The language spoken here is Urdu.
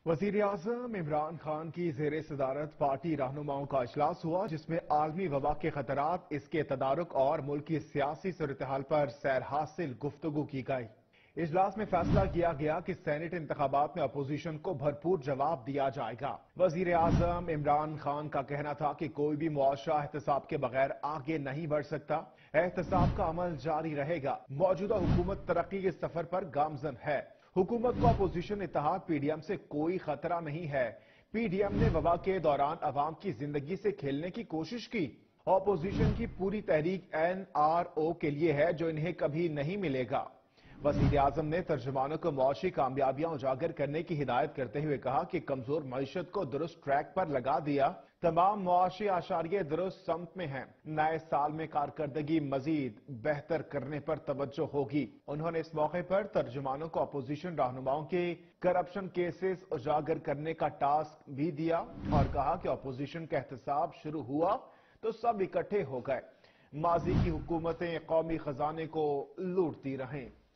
وزیراعظم عمران خان کی زیر صدارت پارٹی رہنماؤں کا اجلاس ہوا، جس میں عالمی وبا کے خطرات، اس کے تدارک اور ملک کی سیاسی صورتحال پر سیر حاصل گفتگو کی گئی۔ اجلاس میں فیصلہ کیا گیا کہ سینٹ انتخابات میں اپوزیشن کو بھرپور جواب دیا جائے گا۔ وزیر اعظم عمران خان کا کہنا تھا کہ کوئی بھی معاشرہ احتساب کے بغیر آگے نہیں بڑھ سکتا۔ احتساب کا عمل جاری رہے گا۔ موجودہ حکومت ترقی کے سفر پر گامزن ہے۔ حکومت کو اپوزیشن اتحاد پی ڈی ایم سے کوئی خطرہ نہیں ہے۔ پی ڈی ایم نے وبا کے دوران عوام کی زندگی سے کھیلنے کی کوشش کی۔ اپوزیشن کی پوری تحریک این آر او کے لیے ہے، جو انہیں کبھی نہیں ملے گا۔ وزیر اعظم نے ترجمانوں کو معاشی کامیابیاں اجاگر کرنے کی ہدایت کرتے ہوئے کہا کہ کمزور معیشت کو درست ٹریک پر لگا دیا، تمام معاشی اعشاریے درست سمت میں ہیں۔ نئے سال میں کارکردگی مزید بہتر کرنے پر توجہ ہوگی۔ انہوں نے اس موقع پر ترجمانوں کو اپوزیشن رہنماؤں کے کرپشن کیسز اجاگر کرنے کا ٹاسک بھی دیا اور کہا کہ اپوزیشن کا احتساب شروع ہوا تو سب اکٹھے ہو گئے۔ ماضی کی حکومتیں قومی خزانے کو لوٹتی رہیں۔